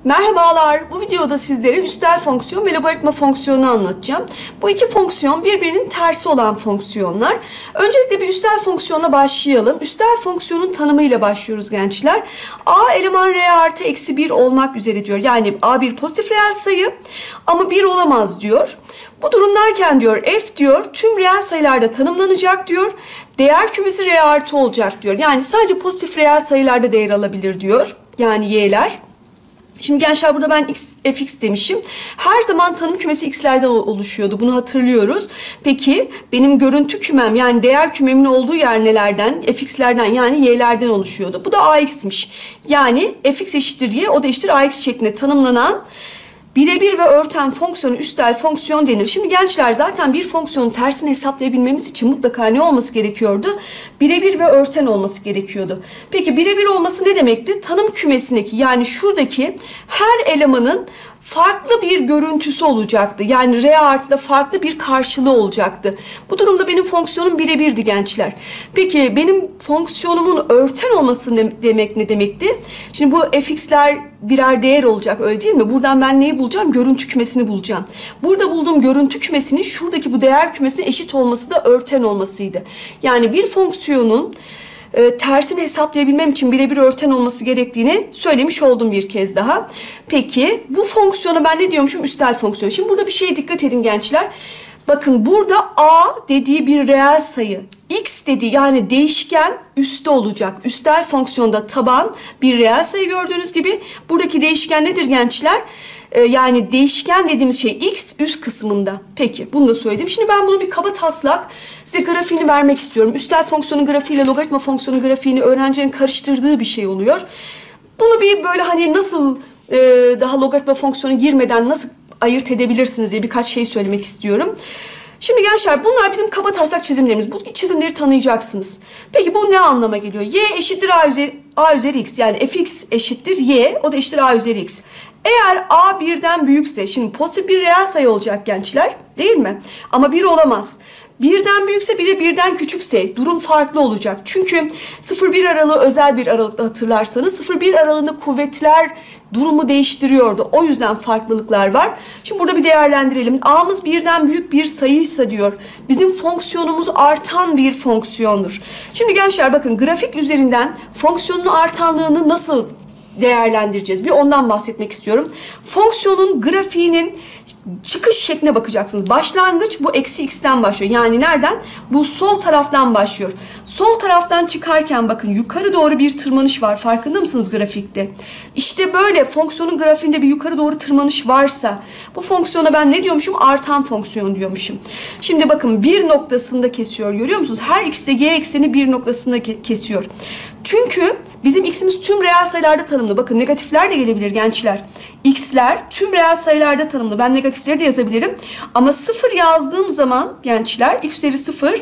Merhabalar, bu videoda sizlere üstel fonksiyon ve logaritma fonksiyonu anlatacağım. Bu iki fonksiyon birbirinin tersi olan fonksiyonlar. Öncelikle bir üstel fonksiyonla başlayalım. Üstel fonksiyonun tanımıyla başlıyoruz gençler. A eleman r artı eksi 1 olmak üzere diyor. Yani A bir pozitif reel sayı ama 1 olamaz diyor. Bu durumdayken diyor f diyor tüm reel sayılarda tanımlanacak diyor. Değer kümesi r artı olacak diyor. Yani sadece pozitif reel sayılarda değer alabilir diyor. Yani y'ler. Şimdi gençler burada ben fx demişim. Her zaman tanım kümesi x'lerden oluşuyordu. Bunu hatırlıyoruz. Peki benim görüntü kümem yani değer kümemin olduğu yer nelerden? Fx'lerden yani y'lerden oluşuyordu. Bu da ax'miş. Yani fx eşittir y, o da eşittir ax şeklinde tanımlanan birebir ve örten fonksiyonu üstel fonksiyon denir. Şimdi gençler zaten bir fonksiyonun tersini hesaplayabilmemiz için mutlaka ne olması gerekiyordu? Birebir ve örten olması gerekiyordu. Peki birebir olması ne demekti? Tanım kümesindeki yani şuradaki her elemanın farklı bir görüntüsü olacaktı. Yani r artıda farklı bir karşılığı olacaktı. Bu durumda benim fonksiyonum birebirdi gençler. Peki benim fonksiyonumun örten olması demek ne demekti? Şimdi bu fx'ler birer değer olacak öyle değil mi? Buradan ben neyi bulacağım? Görüntü kümesini bulacağım. Burada bulduğum görüntü kümesinin şuradaki bu değer kümesine eşit olması da örten olmasıydı. Yani bir fonksiyonun tersini hesaplayabilmem için birebir örten olması gerektiğini söylemiş oldum bir kez daha. Peki bu fonksiyona ben ne diyormuşum? Üstel fonksiyon. Şimdi burada bir şeye dikkat edin gençler. Bakın burada a dediği bir reel sayı. X dediği yani değişken üstte olacak. Üstel fonksiyonda taban bir reel sayı gördüğünüz gibi. Buradaki değişken nedir gençler? Yani değişken dediğimiz şey x üst kısmında. Peki bunu da söyledim. Şimdi ben bunu bir kaba taslak size grafiğini vermek istiyorum. Üstel fonksiyonun grafiğiyle logaritma fonksiyonun grafiğini öğrencilerin karıştırdığı bir şey oluyor. Bunu bir böyle hani nasıl daha logaritma fonksiyonu girmeden nasıl ayırt edebilirsiniz diye birkaç şey söylemek istiyorum. Şimdi gençler bunlar bizim kaba taslak çizimlerimiz. Bu çizimleri tanıyacaksınız. Peki bu ne anlama geliyor? Y eşittir a üzeri x yani fx eşittir y o da eşittir a üzeri x. Eğer a birden büyükse şimdi pozitif bir reel sayı olacak gençler değil mi? Ama 1 olamaz. Birden büyükse bir de birden küçükse durum farklı olacak. Çünkü 0-1 aralığı özel bir aralıkta hatırlarsanız 0-1 aralığında kuvvetler durumu değiştiriyordu. O yüzden farklılıklar var. Şimdi burada bir değerlendirelim. A'mız birden büyük bir sayıysa diyor. Bizim fonksiyonumuz artan bir fonksiyondur. Şimdi gençler bakın grafik üzerinden fonksiyonun artanlığını nasıl değerlendireceğiz? Bir ondan bahsetmek istiyorum. Fonksiyonun grafiğinin çıkış şekline bakacaksınız. Başlangıç bu eksi x'ten başlıyor. Yani nereden? Bu sol taraftan başlıyor. Sol taraftan çıkarken bakın yukarı doğru bir tırmanış var. Farkında mısınız grafikte? İşte böyle fonksiyonun grafiğinde bir yukarı doğru tırmanış varsa bu fonksiyona ben ne diyormuşum? Artan fonksiyon diyormuşum. Şimdi bakın bir noktasında kesiyor. Görüyor musunuz? Her x'te y ekseni bir noktasında kesiyor. Çünkü bizim x'imiz tüm reel sayılarda tanımlı. Bakın negatifler de gelebilir gençler. X'ler tüm reel sayılarda tanımlı. Ben negatifleri de yazabilirim. Ama 0 yazdığım zaman gençler x üzeri 0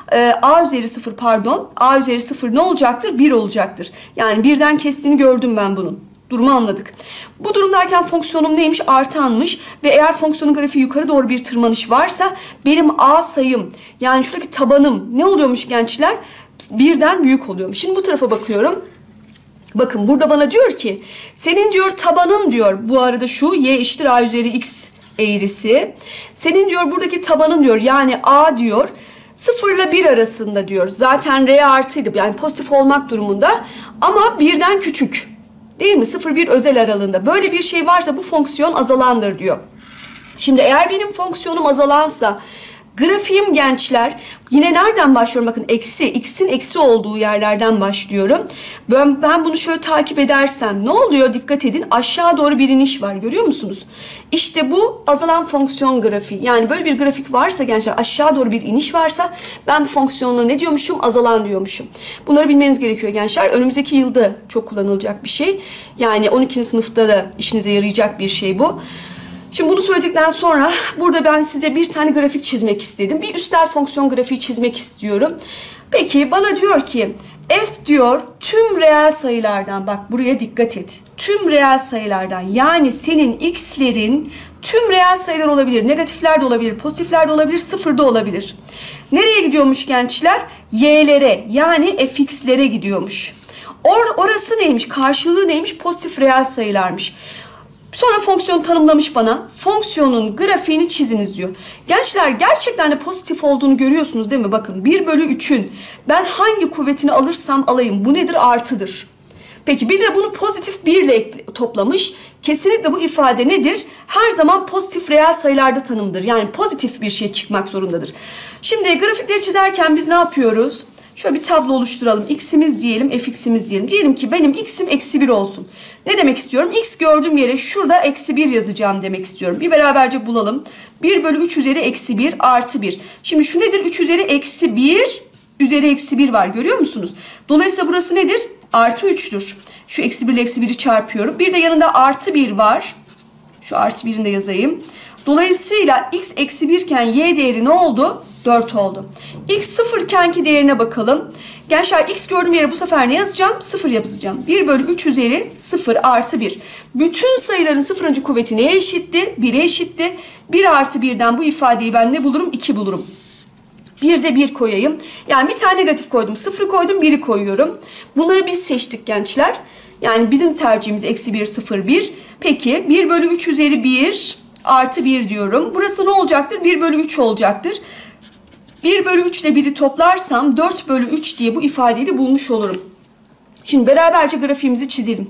a üzeri 0 pardon. A üzeri 0 ne olacaktır? 1 olacaktır. Yani birden kestiğini gördüm ben bunun. Durumu anladık. Bu durumdayken fonksiyonum neymiş? Artanmış ve eğer fonksiyonun grafiği yukarı doğru bir tırmanış varsa benim a sayım yani şuradaki tabanım ne oluyormuş gençler? Birden büyük oluyormuş. Şimdi bu tarafa bakıyorum. Bakın burada bana diyor ki senin diyor tabanın diyor bu arada şu y eşittir a üzeri x eğrisi. Senin diyor buradaki tabanın diyor yani a diyor 0 ile 1 arasında diyor. Zaten r artıydı yani pozitif olmak durumunda ama birden küçük. Değil mi? 0-1 özel aralığında. Böyle bir şey varsa bu fonksiyon azalandır diyor. Şimdi eğer benim fonksiyonum azalansa grafiğim gençler yine nereden başlıyorum? Bakın eksi, x'in eksi olduğu yerlerden başlıyorum. Ben bunu şöyle takip edersem ne oluyor? Dikkat edin aşağı doğru bir iniş var görüyor musunuz? İşte bu azalan fonksiyon grafiği. Yani böyle bir grafik varsa gençler aşağı doğru bir iniş varsa ben bu fonksiyonla ne diyormuşum? Azalan diyormuşum. Bunları bilmeniz gerekiyor gençler. Önümüzdeki yılda çok kullanılacak bir şey. Yani 12. sınıfta da işinize yarayacak bir şey bu. Şimdi bunu söyledikten sonra burada ben size bir tane grafik çizmek istedim. Bir üstel fonksiyon grafiği çizmek istiyorum. Peki bana diyor ki f diyor tüm reel sayılardan bak buraya dikkat et. Tüm reel sayılardan yani senin x'lerin tüm reel sayılar olabilir. Negatifler de olabilir, pozitifler de olabilir, sıfır da olabilir. Nereye gidiyormuş gençler? Y'lere yani fx'lere gidiyormuş. Orası neymiş? Karşılığı neymiş? Pozitif reel sayılarmış. Sonra fonksiyon tanımlamış bana. Fonksiyonun grafiğini çiziniz diyor. Gençler gerçekten de pozitif olduğunu görüyorsunuz değil mi? Bakın 1/3'ün ben hangi kuvvetini alırsam alayım. Bu nedir? Artıdır. Peki bir de bunu pozitif 1 ile toplamış. Kesinlikle bu ifade nedir? Her zaman pozitif reel sayılarda tanımdır. Yani pozitif bir şey çıkmak zorundadır. Şimdi grafikleri çizerken biz ne yapıyoruz? Şöyle bir tablo oluşturalım. X'imiz diyelim, fx'imiz diyelim. Diyelim ki benim x'im -1 olsun. Ne demek istiyorum? X gördüğüm yere şurada -1 yazacağım demek istiyorum. Bir beraberce bulalım. 1/3 üzeri -1 artı 1. Şimdi şu nedir? 3 üzeri -1 üzeri -1 var. Görüyor musunuz? Dolayısıyla burası nedir? Artı 3'tür. Şu -1 ile -1'i çarpıyorum. Bir de yanında artı 1 var. Şu artı 1'ini de yazayım. Dolayısıyla x -1 iken y değeri ne oldu? 4 oldu. X 0 ikenki değerine bakalım. Gençler x gördüğüm yere bu sefer ne yazacağım? 0 yazacağım. 1/3 üzeri 0 artı 1. Bütün sayıların sıfırıncı kuvveti neye eşitti? 1'e eşitti. 1 artı 1'den bu ifadeyi ben ne bulurum? 2 bulurum. Bir de 1 koyayım. Yani bir tane negatif koydum. 0 koydum, 1'i koyuyorum. Bunları biz seçtik gençler. Yani bizim tercihimiz -1, 0, 1. Peki 1/3 üzeri 1 artı 1 diyorum. Burası ne olacaktır? 1/3 olacaktır. 1/3 ile 1'i toplarsam 4/3 diye bu ifadeyi de bulmuş olurum. Şimdi beraberce grafiğimizi çizelim.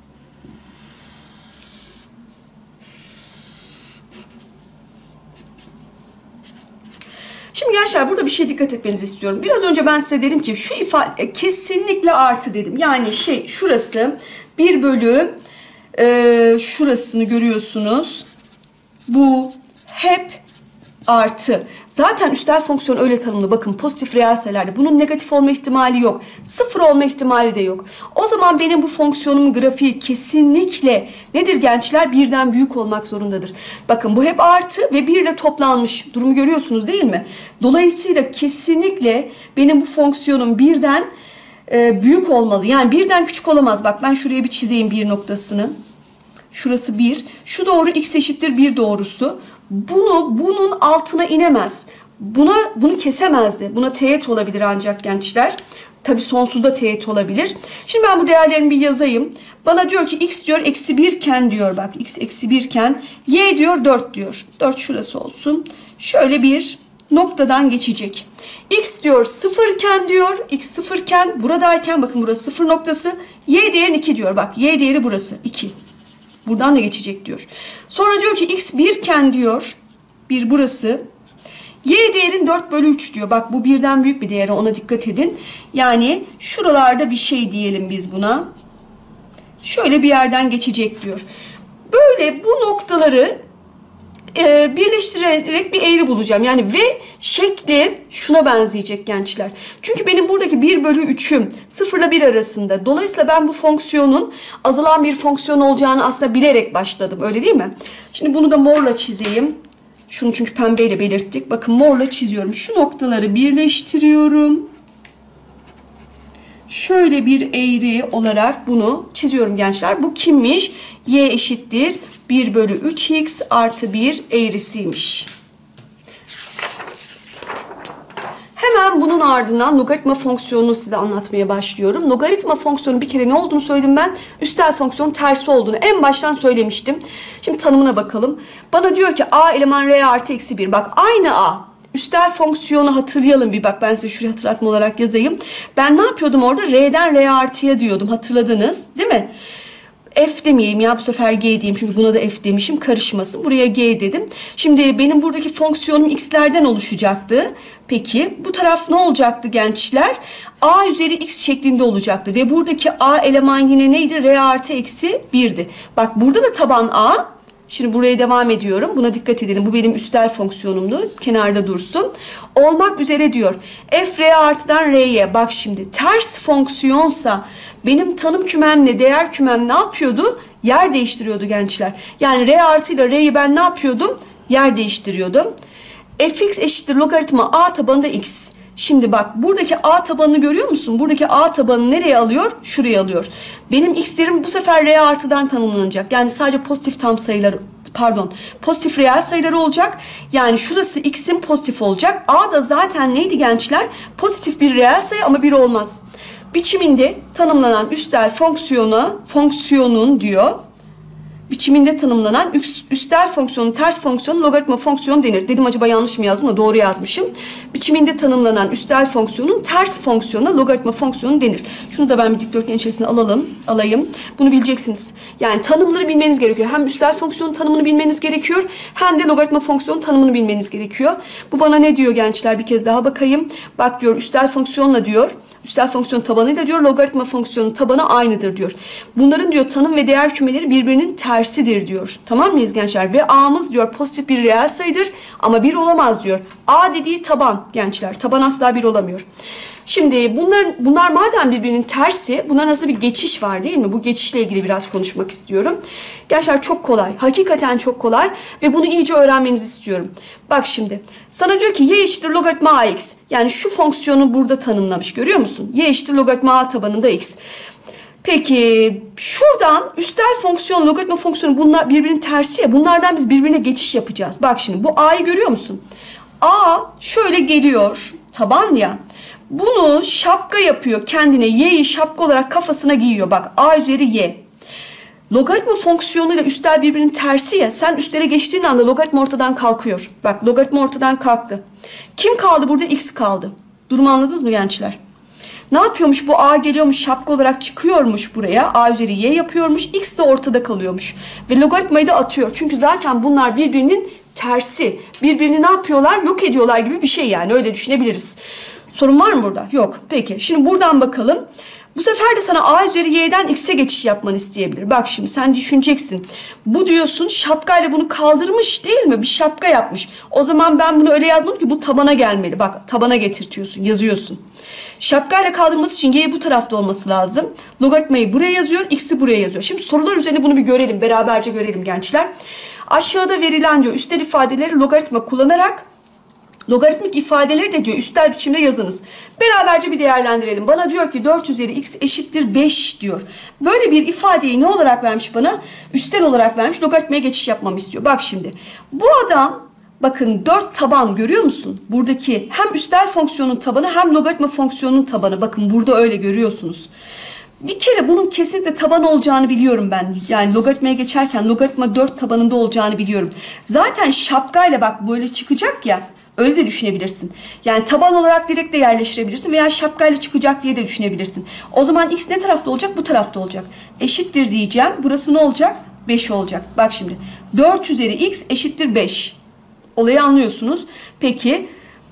Şimdi gençler burada bir şey dikkat etmenizi istiyorum. Biraz önce ben size dedim ki şu ifade kesinlikle artı dedim. Yani şurası 1 şurasını görüyorsunuz. Bu hep artı. Zaten üstel fonksiyon öyle tanımlı. Bakın pozitif reel sayılarda bunun negatif olma ihtimali yok. 0 olma ihtimali de yok. O zaman benim bu fonksiyonumun grafiği kesinlikle nedir gençler? Birden büyük olmak zorundadır. Bakın bu hep artı ve 1 ile toplanmış. Durumu görüyorsunuz değil mi? Dolayısıyla kesinlikle benim bu fonksiyonum birden büyük olmalı. Yani birden küçük olamaz. Bak ben şuraya bir çizeyim 1 noktasını. Şurası 1. Şu doğru x eşittir 1 doğrusu. Bunun altına inemez. Bunu kesemezdi. Buna teğet olabilir ancak gençler. Tabii sonsuzda teğet olabilir. Şimdi ben bu değerlerimi bir yazayım. Bana diyor ki x diyor -1 iken diyor bak x -1 iken y diyor 4 diyor. 4 şurası olsun. Şöyle bir noktadan geçecek. X diyor 0 iken diyor. X 0 iken buradayken bakın burası 0 noktası. Y değeri 2 diyor. Bak y değeri burası 2. Buradan da geçecek diyor. Sonra diyor ki x 1 iken diyor. 1 burası. Y değerin 4/3 diyor. Bak bu birden büyük bir değer. Ona dikkat edin. Yani şuralarda bir şey diyelim biz buna. Şöyle bir yerden geçecek diyor. Böyle bu noktaları birleştirerek bir eğri bulacağım. Yani ve şekli şuna benzeyecek gençler. Çünkü benim buradaki 1/3'üm 0 ile 1 arasında. Dolayısıyla ben bu fonksiyonun azalan bir fonksiyon olacağını aslında bilerek başladım. Öyle değil mi? Şimdi bunu da morla çizeyim. Şunu çünkü pembeyle belirttik. Bakın morla çiziyorum. Şu noktaları birleştiriyorum. Şöyle bir eğri olarak bunu çiziyorum gençler. Bu kimmiş? Y eşittir 1/3x artı 1 eğrisiymiş. Hemen bunun ardından logaritma fonksiyonunu size anlatmaya başlıyorum. Logaritma fonksiyonu bir kere ne olduğunu söyledim ben. Üstel fonksiyonun tersi olduğunu en baştan söylemiştim. Şimdi tanımına bakalım. Bana diyor ki a eleman r artı eksi 1. Bak aynı a. Üstel fonksiyonu hatırlayalım bir bak ben size şuraya hatırlatma olarak yazayım. Ben ne yapıyordum orada? R'den r artıya diyordum hatırladınız değil mi? F demeyeyim ya bu sefer G diyeyim çünkü buna da F demişim karışmasın. Buraya G dedim. Şimdi benim buradaki fonksiyonum x'lerden oluşacaktı. Peki bu taraf ne olacaktı gençler? A üzeri x şeklinde olacaktı. Ve buradaki A eleman yine neydi? R artı eksi 1'di. Bak burada da taban A. Şimdi buraya devam ediyorum. Buna dikkat edelim. Bu benim üstel fonksiyonumdu. Kenarda dursun. Olmak üzere diyor. F R artıdan R'ye. Bak şimdi ters fonksiyonsa benim tanım kümemle değer kümem ne yapıyordu? Yer değiştiriyordu gençler. Yani R artı ile R'yi ben ne yapıyordum? Yer değiştiriyordum. Fx eşittir logaritma A tabanında x. Şimdi bak buradaki A tabanını görüyor musun? Buradaki A tabanını nereye alıyor? Şuraya alıyor. Benim x'lerim bu sefer R artıdan tanımlanacak. Yani sadece pozitif tam sayılar, pozitif reel sayıları olacak. Yani şurası x'in pozitif olacak. A da zaten neydi gençler? Pozitif bir reel sayı ama 1 olmaz. Biçiminde tanımlanan üstel fonksiyonun diyor biçiminde tanımlanan üstel fonksiyonun ters fonksiyonu logaritma fonksiyonu denir. Dedim acaba yanlış mı yazdım da doğru yazmışım. Biçiminde tanımlanan üstel fonksiyonun ters fonksiyonuna logaritma fonksiyonu denir. Şunu da ben bir dikdörtgen içerisine alayım. Bunu bileceksiniz. Yani tanımları bilmeniz gerekiyor. Hem üstel fonksiyonun tanımını bilmeniz gerekiyor, hem de logaritma fonksiyonun tanımını bilmeniz gerekiyor. Bu bana ne diyor gençler? Bir kez daha bakayım. Bak diyor, üstel fonksiyonla diyor, üstel fonksiyon tabanıyla diyor, logaritma fonksiyonun tabanı aynıdır diyor. Bunların diyor tanım ve değer kümeleri birbirinin tersidir diyor. Tamam mıyız gençler? Ve a'mız diyor pozitif bir reel sayıdır ama 1 olamaz diyor. A dediği taban gençler. Taban asla 1 olamıyor. Şimdi bunlar madem birbirinin tersi, bunların arasında bir geçiş var değil mi? Bu geçişle ilgili biraz konuşmak istiyorum. Gençler çok kolay. Hakikaten çok kolay ve bunu iyice öğrenmenizi istiyorum. Bak şimdi. Sana diyor ki y eşittir logaritma ax. Yani şu fonksiyonu burada tanımlamış. Görüyor musun? Y eşittir logaritma a tabanında x. Peki şuradan üstel fonksiyon, logaritma fonksiyonu bunlar birbirinin tersi ya. Bunlardan biz birbirine geçiş yapacağız. Bak şimdi bu a'yı görüyor musun? A şöyle geliyor. Taban ya. Bunu şapka yapıyor kendine. Y'yi şapka olarak kafasına giyiyor. Bak a üzeri y. Logaritma fonksiyonuyla üstel birbirinin tersi ya. Sen üstele geçtiğin anda logaritma ortadan kalkıyor. Bak logaritma ortadan kalktı. Kim kaldı burada? X kaldı. Durumu anladınız mı gençler? Ne yapıyormuş? Bu a geliyormuş, şapka olarak çıkıyormuş buraya. A üzeri y yapıyormuş. X de ortada kalıyormuş. Ve logaritmayı da atıyor. Çünkü zaten bunlar birbirinin tersi. Birbirini ne yapıyorlar? Yok ediyorlar gibi bir şey yani. Öyle düşünebiliriz. Sorun var mı burada? Yok. Peki. Şimdi buradan bakalım. Bu sefer de sana a üzeri y'den x'e geçiş yapmanı isteyebilir. Bak şimdi sen düşüneceksin. Bu diyorsun şapkayla bunu kaldırmış değil mi? Bir şapka yapmış. O zaman ben bunu öyle yazmadım ki bu tabana gelmeli. Bak tabana getirtiyorsun, yazıyorsun. Şapkayla kaldırması için y bu tarafta olması lazım. Logaritmayı buraya yazıyor, x'i buraya yazıyor. Şimdi sorular üzerine bunu bir görelim. Beraberce görelim gençler. Aşağıda verilen diyor üstel ifadeleri logaritma kullanarak logaritmik ifadeleri de diyor üstel biçimde yazınız. Beraberce bir değerlendirelim. Bana diyor ki 4 üzeri x eşittir 5 diyor. Böyle bir ifadeyi ne olarak vermiş bana? Üstel olarak vermiş. Logaritmaya geçiş yapmamı istiyor. Bak şimdi. Bu adam bakın 4 taban görüyor musun? Buradaki hem üstel fonksiyonun tabanı hem logaritma fonksiyonun tabanı. Bakın burada öyle görüyorsunuz. Bir kere bunun kesinlikle taban olacağını biliyorum ben. Yani logaritmaya geçerken logaritma 4 tabanında olacağını biliyorum. Zaten şapkayla bak böyle çıkacak ya. Öyle de düşünebilirsin. Yani taban olarak direkt de yerleştirebilirsin veya şapkayla çıkacak diye de düşünebilirsin. O zaman x ne tarafta olacak? Bu tarafta olacak. Eşittir diyeceğim. Burası ne olacak? 5 olacak. Bak şimdi. 4 üzeri x eşittir 5. Olayı anlıyorsunuz. Peki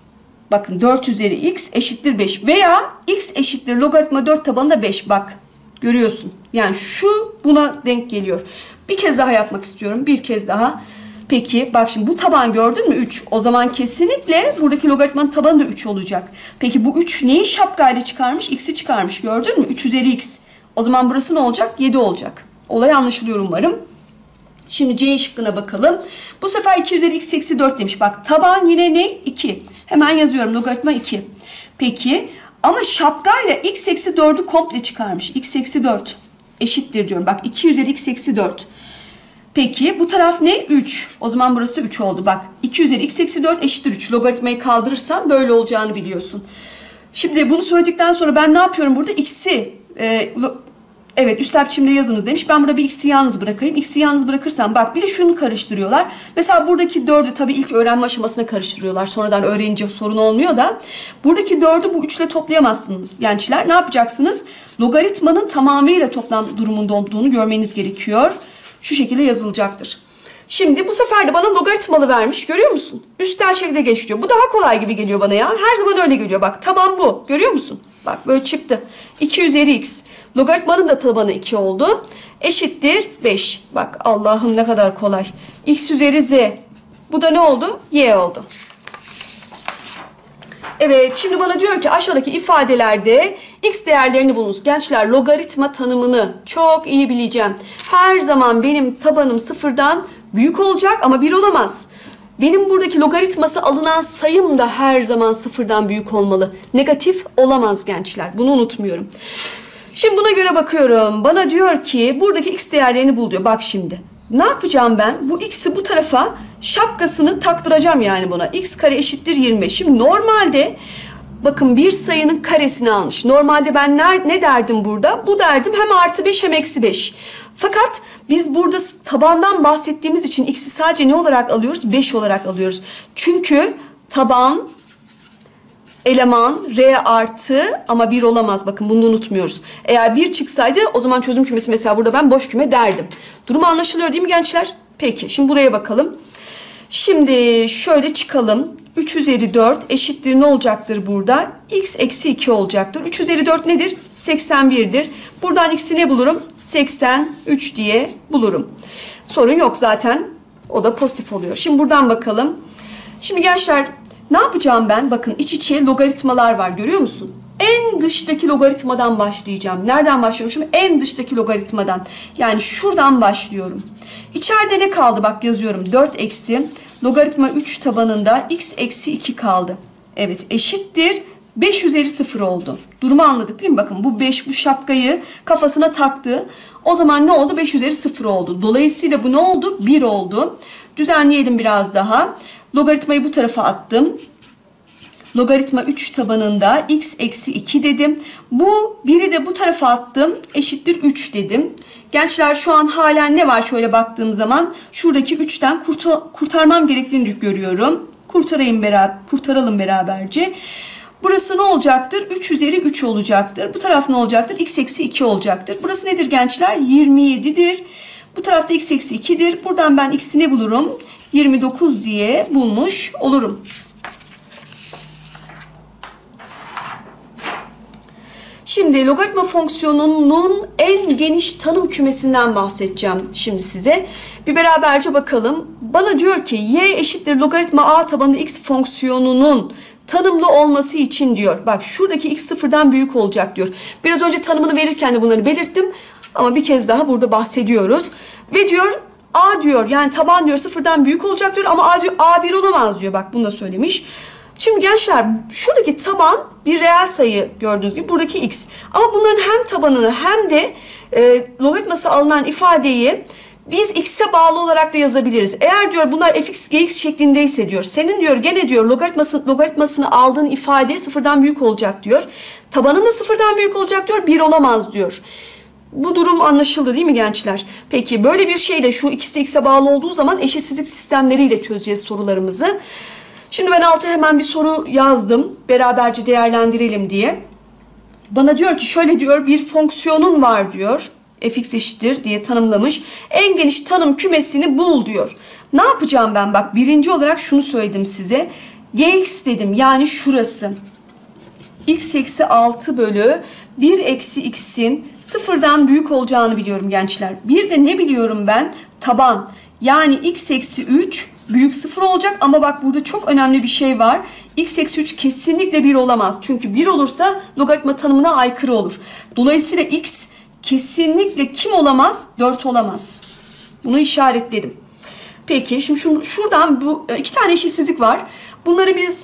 bakın 4 üzeri x eşittir 5 veya x eşittir logaritma 4 tabanında 5. Bak görüyorsun. Yani şu buna denk geliyor. Bir kez daha yapmak istiyorum. Bir kez daha. Peki bak şimdi bu taban gördün mü? 3. O zaman kesinlikle buradaki logaritmanın tabanı da 3 olacak. Peki bu 3 neyi şapkayla çıkarmış? X'i çıkarmış. Gördün mü? 3 üzeri x. O zaman burası ne olacak? 7 olacak. Olay anlaşılıyor umarım. Şimdi C şıkkına bakalım. Bu sefer 2 üzeri x eksi 4 demiş. Bak taban yine ne? 2. Hemen yazıyorum. Logaritma 2. Peki ama şapkayla x eksi 4'ü komple çıkarmış. X eksi 4 eşittir diyorum. Bak 2 üzeri x eksi 4. Peki bu taraf ne? 3. O zaman burası 3 oldu. Bak 2 üzeri x eksi 4 eşittir 3. Logaritmayı kaldırırsam böyle olacağını biliyorsun. Şimdi bunu söyledikten sonra ben ne yapıyorum burada? X'i evet üstel biçimde yazınız demiş. Ben burada bir x'i yalnız bırakayım. X'i yalnız bırakırsam bak bir de şunu karıştırıyorlar. Mesela buradaki 4'ü tabii ilk öğrenme aşamasına karıştırıyorlar. Sonradan öğrenince sorun olmuyor da. Buradaki 4'ü bu 3 ile toplayamazsınız. Gençler ne yapacaksınız? Logaritmanın tamamıyla toplam durumunda olduğunu görmeniz gerekiyor. Şu şekilde yazılacaktır. Şimdi bu sefer de bana logaritmalı vermiş. Görüyor musun? Üstel şekilde geçiyor. Bu daha kolay gibi geliyor bana ya. Her zaman öyle geliyor. Bak taban bu. Görüyor musun? Bak böyle çıktı. 2 üzeri x. Logaritmanın da tabanı 2 oldu. Eşittir 5. Bak Allah'ım ne kadar kolay. X üzeri z. Bu da ne oldu? Y oldu. Evet şimdi bana diyor ki aşağıdaki ifadelerde x değerlerini bulunuz. Gençler logaritma tanımını çok iyi bileceğim. Her zaman benim tabanım sıfırdan büyük olacak ama 1 olamaz. Benim buradaki logaritması alınan sayım da her zaman sıfırdan büyük olmalı. Negatif olamaz gençler. Bunu unutmuyorum. Şimdi buna göre bakıyorum. Bana diyor ki buradaki x değerlerini bul diyor. Bak şimdi. Ne yapacağım ben? Bu x'i bu tarafa şapkasını taktıracağım yani buna. X kare eşittir 25. Şimdi normalde Bakın bir sayının karesini almış. Normalde ben ne derdim burada? Bu derdim hem artı 5 hem eksi 5. Fakat biz burada tabandan bahsettiğimiz için x'i sadece ne olarak alıyoruz? 5 olarak alıyoruz. Çünkü taban eleman r artı ama 1 olamaz. Bakın bunu unutmuyoruz. Eğer 1 çıksaydı o zaman çözüm kümesi mesela burada ben boş küme derdim. Durum anlaşılıyor değil mi gençler? Peki şimdi buraya bakalım. Şimdi şöyle çıkalım. 3 üzeri 4 eşittir ne olacaktır burada? X eksi 2 olacaktır. 3 üzeri 4 nedir? 81'dir. Buradan x'i ne bulurum? 83 diye bulurum. Sorun yok zaten. O da pozitif oluyor. Şimdi buradan bakalım. Şimdi gençler ne yapacağım ben? Bakın iç içe logaritmalar var. Görüyor musun? En dıştaki logaritmadan başlayacağım. Nereden başlıyormuşum? En dıştaki logaritmadan. Yani şuradan başlıyorum. İçeride ne kaldı? Bak yazıyorum. 4 eksi logaritma 3 tabanında x eksi 2 kaldı. Evet eşittir. 5 üzeri 0 oldu. Durumu anladık değil mi? Bakın bu 5 bu şapkayı kafasına taktı. O zaman ne oldu? 5 üzeri 0 oldu. Dolayısıyla bu ne oldu? 1 oldu. Düzenleyelim biraz daha. Logaritmayı bu tarafa attım. Logaritma 3 tabanında x eksi 2 dedim. Bu 1'i de bu tarafa attım. Eşittir 3 dedim. Gençler şu an halen ne var şöyle baktığım zaman? Şuradaki 3'ten kurtarmam gerektiğini görüyorum. Kurtaralım beraberce. Burası ne olacaktır? 3 üzeri 3 olacaktır. Bu taraf ne olacaktır? X eksi 2 olacaktır. Burası nedir gençler? 27'dir. Bu tarafta x eksi 2'dir. Buradan ben x'i ne bulurum? 29 diye bulmuş olurum. Şimdi logaritma fonksiyonunun en geniş tanım kümesinden bahsedeceğim şimdi size. Bir beraberce bakalım. Bana diyor ki y eşittir logaritma a tabanlı x fonksiyonunun tanımlı olması için diyor. Bak şuradaki x sıfırdan büyük olacak diyor. Biraz önce tanımını verirken de bunları belirttim. Ama bir kez daha burada bahsediyoruz. Ve diyor a diyor yani taban diyor sıfırdan büyük olacak diyor. Ama a diyor a1 olamaz diyor. Bak bunu da söylemiş. Şimdi gençler şuradaki taban bir reel sayı gördüğünüz gibi buradaki x. Ama bunların hem tabanını hem de logaritması alınan ifadeyi biz x'e bağlı olarak da yazabiliriz. Eğer diyor bunlar fx gx şeklindeyse diyor senin diyor gene diyor logaritmasını aldığın ifade sıfırdan büyük olacak diyor. Tabanın da sıfırdan büyük olacak diyor 1 olamaz diyor. Bu durum anlaşıldı değil mi gençler? Peki böyle bir şeyle şu ikisi de x'e bağlı olduğu zaman eşitsizlik sistemleriyle çözeceğiz sorularımızı. Şimdi ben alta hemen bir soru yazdım. Beraberce değerlendirelim diye. Bana diyor ki şöyle diyor bir fonksiyonun var diyor. Fx eşittir diye tanımlamış. En geniş tanım kümesini bul diyor. Ne yapacağım ben? Bak birinci olarak şunu söyledim size. Gx dedim yani şurası. X eksi 6 bölü 1 eksi x'in sıfırdan büyük olacağını biliyorum gençler. Bir de ne biliyorum ben? Taban. Yani x eksi 3 büyük 0 olacak ama bak burada çok önemli bir şey var. X eksi 3 kesinlikle 1 olamaz. Çünkü 1 olursa logaritma tanımına aykırı olur. Dolayısıyla x kesinlikle kim olamaz? 4 olamaz. Bunu işaretledim. Peki şimdi şuradan bu iki tane eşitsizlik var. Bunları biz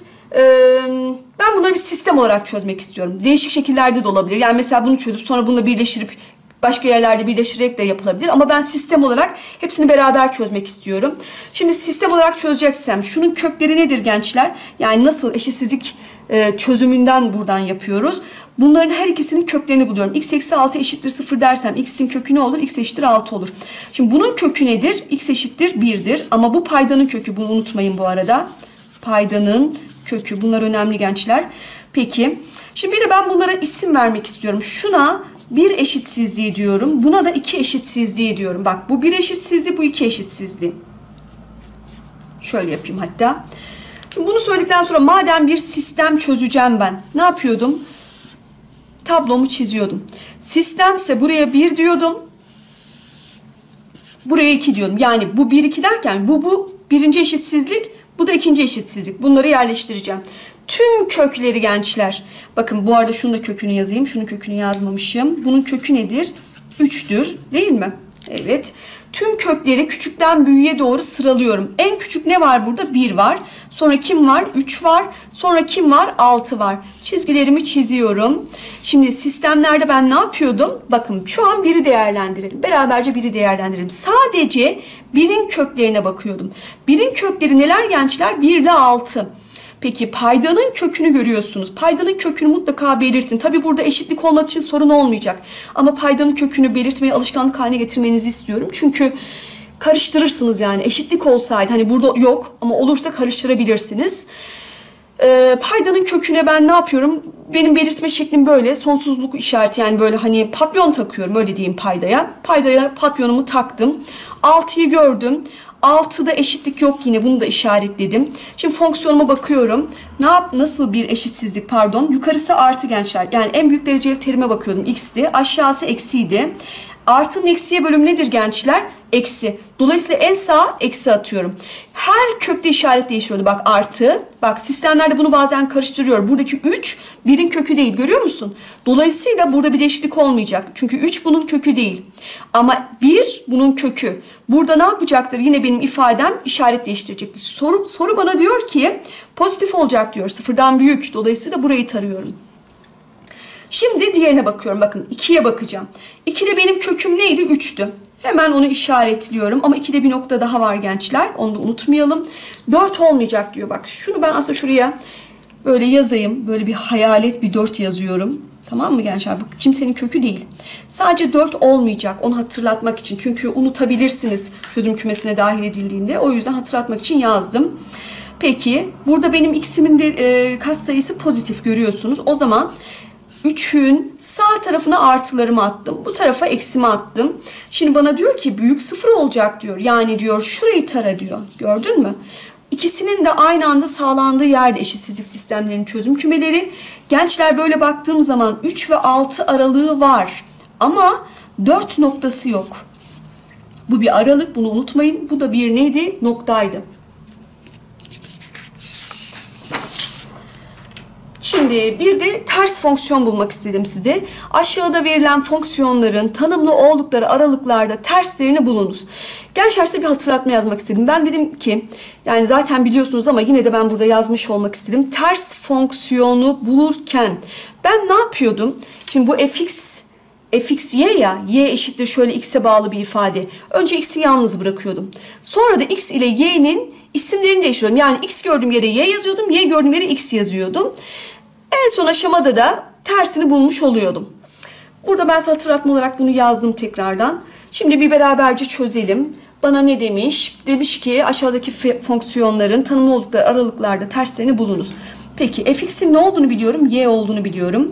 ben bunları bir sistem olarak çözmek istiyorum. Değişik şekillerde de olabilir. Yani mesela bunu çözüp sonra bununla birleştirip başka yerlerde birleştirerek de yapılabilir. Ama ben sistem olarak hepsini beraber çözmek istiyorum. Şimdi sistem olarak çözeceksem şunun kökleri nedir gençler? Yani nasıl eşitsizlik çözümünden buradan yapıyoruz. Bunların her ikisinin köklerini buluyorum. X eksi 6 eşittir 0 dersem x'in kökü ne olur? X eşittir 6 olur. Şimdi bunun kökü nedir? X eşittir 1'dir. Ama bu paydanın kökü. Bunu unutmayın bu arada. Paydanın kökü. Bunlar önemli gençler. Peki. Şimdi bir de ben bunlara isim vermek istiyorum. Şuna bir eşitsizliği diyorum. Buna da iki eşitsizliği diyorum. Bak bu bir eşitsizliği, bu iki eşitsizliği. Şöyle yapayım hatta. Şimdi bunu söyledikten sonra madem bir sistem çözeceğim ben. Ne yapıyordum? Tablomu çiziyordum. Sistemse buraya 1 diyordum. Buraya 2 diyordum. Yani bu 1 2 derken bu birinci eşitsizlik, bu da ikinci eşitsizlik. Bunları yerleştireceğim. Tüm kökleri gençler. Bakın bu arada şunun da kökünü yazayım. Şunun kökünü yazmamışım. Bunun kökü nedir? 3'tür. Değil mi? Evet. Tüm kökleri küçükten büyüğe doğru sıralıyorum. En küçük ne var burada? 1 var. Sonra kim var? 3 var. Sonra kim var? 6 var. Çizgilerimi çiziyorum. Şimdi sistemlerde ben ne yapıyordum? Bakın şu an 1'i değerlendirelim. Beraberce 1'i değerlendirelim. Sadece 1'in köklerine bakıyordum. 1'in kökleri neler gençler? 1 ile 6. Peki paydanın kökünü görüyorsunuz. Paydanın kökünü mutlaka belirtin. Tabi burada eşitlik olmak için sorun olmayacak. Ama paydanın kökünü belirtmeyi alışkanlık haline getirmenizi istiyorum. Çünkü karıştırırsınız yani. Eşitlik olsaydı hani burada yok ama olursa karıştırabilirsiniz. Paydanın köküne ben ne yapıyorum? Benim belirtme şeklim böyle. Sonsuzluk işareti, yani böyle hani papyon takıyorum, öyle diyeyim paydaya. Paydaya papyonumu taktım. 6'yı gördüm. 6'da eşitlik yok, yine bunu da işaretledim. Şimdi fonksiyonuma bakıyorum. Nasıl bir eşitsizlik, pardon. Yukarısı artı gençler. Yani en büyük dereceli terime bakıyordum. X'ti. Aşağısı eksiydi. Artının eksiye bölümü nedir gençler? Eksi. Dolayısıyla en sağa eksi atıyorum. Her kökte işaret değişiyordu. Bak artı. Bak sistemlerde bunu bazen karıştırıyor. Buradaki 3 1'in kökü değil. Görüyor musun? Dolayısıyla burada bir değişiklik olmayacak. Çünkü 3 bunun kökü değil. Ama 1 bunun kökü. Burada ne yapacaktır? Yine benim ifadem işaret değiştirecektir. Soru bana diyor ki pozitif olacak diyor. Sıfırdan büyük. Dolayısıyla burayı tarıyorum. Şimdi diğerine bakıyorum. Bakın 2'ye bakacağım. 2'de benim köküm neydi? 3'tü. Hemen onu işaretliyorum. Ama 2'de bir nokta daha var gençler. Onu da unutmayalım. 4 olmayacak diyor. Bak şunu ben aslında şuraya böyle yazayım. Böyle bir hayalet bir 4 yazıyorum. Tamam mı gençler? Bu kimsenin kökü değil. Sadece 4 olmayacak. Onu hatırlatmak için. Çünkü unutabilirsiniz çözüm kümesine dahil edildiğinde. O yüzden hatırlatmak için yazdım. Peki burada benim x'imin de katsayısı pozitif, görüyorsunuz. O zaman 3'ün sağ tarafına artılarımı attım. Bu tarafa eksimi attım. Şimdi bana diyor ki büyük 0 olacak diyor. Yani diyor şurayı tara diyor. Gördün mü? İkisinin de aynı anda sağlandığı yerde eşitsizlik sistemlerinin çözüm kümeleri. Gençler böyle baktığım zaman 3 ve 6 aralığı var. Ama 4 noktası yok. Bu bir aralık, bunu unutmayın. Bu da bir neydi? Noktaydı. Şimdi bir de ters fonksiyon bulmak istedim size. Aşağıda verilen fonksiyonların tanımlı oldukları aralıklarda terslerini bulunuz. Gençler size bir hatırlatma yazmak istedim. Ben dedim ki, yani zaten biliyorsunuz ama yine de ben burada yazmış olmak istedim. Ters fonksiyonu bulurken ben ne yapıyordum? Şimdi bu fx y ya, y eşittir şöyle x'e bağlı bir ifade. Önce x'i yalnız bırakıyordum. Sonra da x ile y'nin isimlerini değiştiriyordum. Yani x gördüğüm yere y yazıyordum, y gördüğüm yere x yazıyordum. En son aşamada da tersini bulmuş oluyordum. Burada ben size hatırlatma olarak bunu yazdım tekrardan. Şimdi bir beraberce çözelim. Bana ne demiş? Demiş ki aşağıdaki fonksiyonların tanımlı oldukları aralıklarda terslerini bulunuz. Peki fx'in ne olduğunu biliyorum, y olduğunu biliyorum.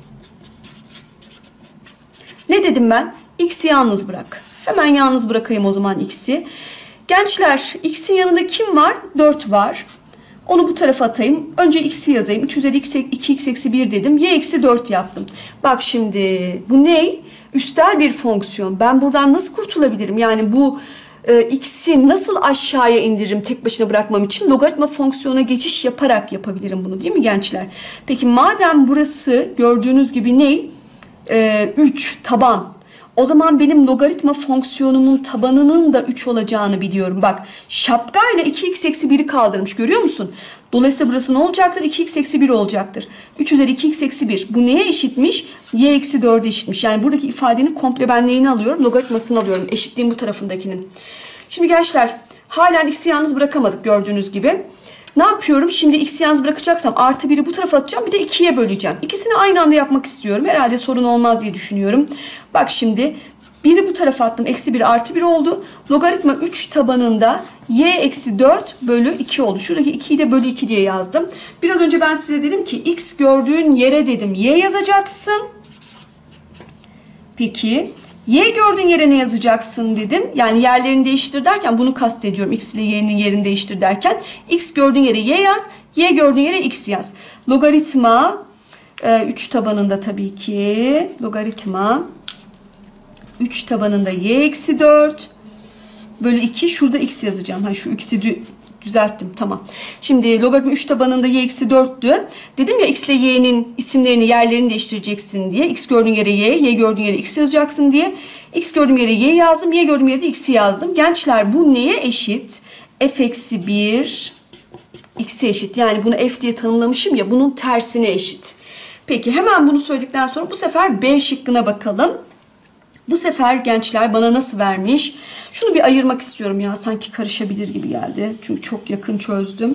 Ne dedim ben? X'i yalnız bırak. Hemen yalnız bırakayım o zaman x'i. Gençler, x'in yanında kim var? 4 var. Onu bu tarafa atayım. Önce x'i yazayım. 3 üzeri 2x eksi 1 dedim. Y eksi 4 yaptım. Bak şimdi bu ne? Üstel bir fonksiyon. Ben buradan nasıl kurtulabilirim? Yani bu x'i nasıl aşağıya indiririm tek başına bırakmam için? Logaritma fonksiyona geçiş yaparak yapabilirim bunu, değil mi gençler? Peki madem burası gördüğünüz gibi ne? 3 taban. O zaman benim logaritma fonksiyonumun tabanının da 3 olacağını biliyorum. Bak şapkayla 2x eksi 1'i kaldırmış, görüyor musun? Dolayısıyla burası ne olacaktır? 2x eksi 1 olacaktır. 3 üzeri 2x eksi 1. Bu neye eşitmiş? Y eksi 4'e eşitmiş. Yani buradaki ifadenin komple ben neyini alıyorum? Logaritmasını alıyorum. Eşitliğin bu tarafındakinin. Şimdi gençler halen x'i yalnız bırakamadık gördüğünüz gibi. Ne yapıyorum? Şimdi x'i yalnız bırakacaksam artı 1'i bu tarafa atacağım. Bir de 2'ye böleceğim. İkisini aynı anda yapmak istiyorum. Herhalde sorun olmaz diye düşünüyorum. Bak şimdi 1'i bu tarafa attım. Eksi 1 artı 1 oldu. Logaritma 3 tabanında y eksi 4 bölü 2 oldu. Şuradaki 2'yi de bölü 2 diye yazdım. Biraz önce ben size dedim ki x gördüğün yere dedim y yazacaksın. Peki y gördüğün yere ne yazacaksın dedim. Yani yerlerini değiştir derken bunu kastediyorum. X ile y'nin yerini değiştir derken. X gördüğün yere y yaz. Y gördüğün yere x yaz. Logaritma 3 tabanında tabii ki. Logaritma 3 tabanında y eksi 4 bölü 2. Şurada x yazacağım. Ha, şu x'i düzelttim. Tamam. Şimdi logaritma 3 tabanında y eksi 4'tü. Dedim ya x ile y'nin isimlerini, yerlerini değiştireceksin diye. X gördüğün yere y, y gördüğün yere x yazacaksın diye. X gördüğüm yere y yazdım. Y gördüğüm yere de x'i yazdım. Gençler bu neye eşit? F eksi 1 x'e eşit. Yani bunu f diye tanımlamışım ya, bunun tersine eşit. Peki hemen bunu söyledikten sonra bu sefer B şıkkına bakalım. Bu sefer gençler bana nasıl vermiş? Şunu bir ayırmak istiyorum ya. Sanki karışabilir gibi geldi. Çünkü çok yakın çözdüm.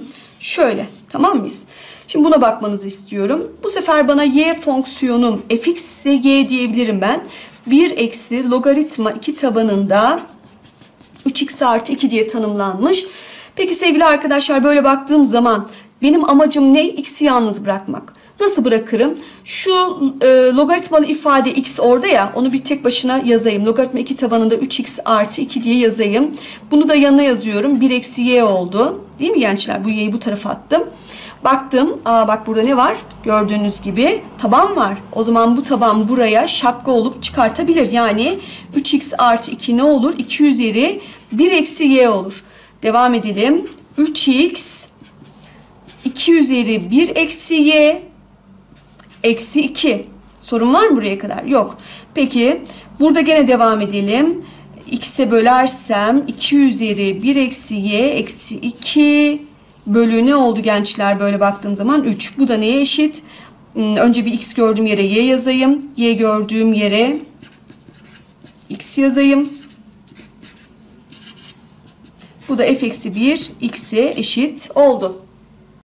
Şöyle, tamam mıyız? Şimdi buna bakmanızı istiyorum. Bu sefer bana y fonksiyonum fx ise y diyebilirim ben. 1 eksi logaritma 2 tabanında 3x artı 2 diye tanımlanmış. Peki sevgili arkadaşlar, böyle baktığım zaman benim amacım ne? X'i yalnız bırakmak. Nasıl bırakırım? Şu logaritmalı ifade x orada ya, onu bir tek başına yazayım. Logaritma 2 tabanında 3x artı 2 diye yazayım. Bunu da yanına yazıyorum. 1 eksi y oldu. Değil mi gençler? Bu y'yi bu tarafa attım. Baktım. Bak burada ne var? Gördüğünüz gibi taban var. O zaman bu taban buraya şapka olup çıkartabilir. Yani 3x artı 2 ne olur? 2 üzeri 1 eksi y olur. Devam edelim. 3x 2 üzeri 1 eksi y eksi 2. Sorun var mı buraya kadar? Yok. Peki burada gene devam edelim. X'e bölersem 2 üzeri 1 eksi y eksi 2 bölü ne oldu gençler? Böyle baktığım zaman 3. Bu da neye eşit? Önce bir x gördüğüm yere y yazayım. Y gördüğüm yere x yazayım. Bu da f eksi 1 x'e eşit oldu.